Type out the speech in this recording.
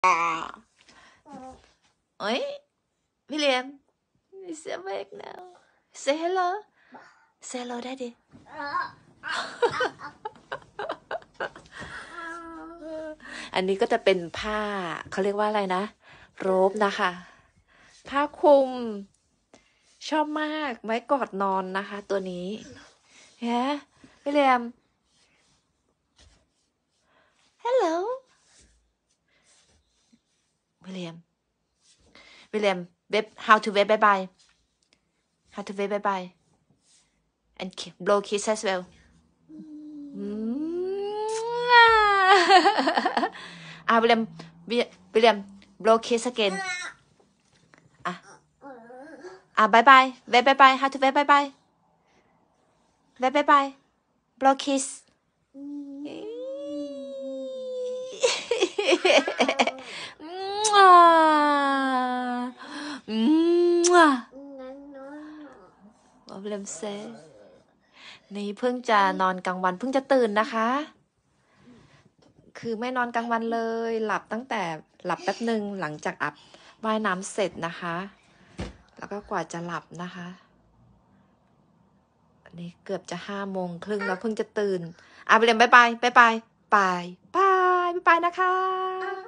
เอ้ยWilliam is awake now say hello say hello daddy อันนี้ก็จะเป็นผ้าเขาเรียกว่าอะไรนะโรบนะคะผ้าคลุมชอบมากไว้กอดนอนนะคะตัวนี้ฮะWilliam hello William wave how to wave bye bye how to wave bye bye and blow kiss as well William blow kiss again bye bye wave bye bye how to wave bye bye wave bye bye blow kiss William say นี่เพิ่งจะนอนกลางวันเพิ่งจะตื่นนะคะคือไม่นอนกลางวันเลยหลับตั้งแต่หลับแป๊บหนึ่งหลังจากว่ายน้ำเสร็จนะคะแล้วก็กว่าจะหลับนะคะอันนี้เกือบจะ5:30แล้วเพิ่งจะตื่นWilliam บ๊ายบายนะคะ